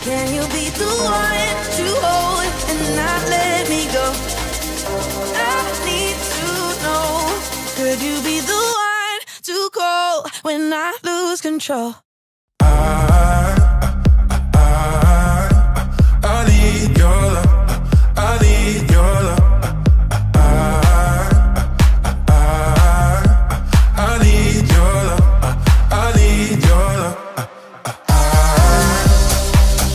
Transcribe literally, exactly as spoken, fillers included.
Can you be the one to hold and not let me go? I need to know. Could you be the one to call when I lose control?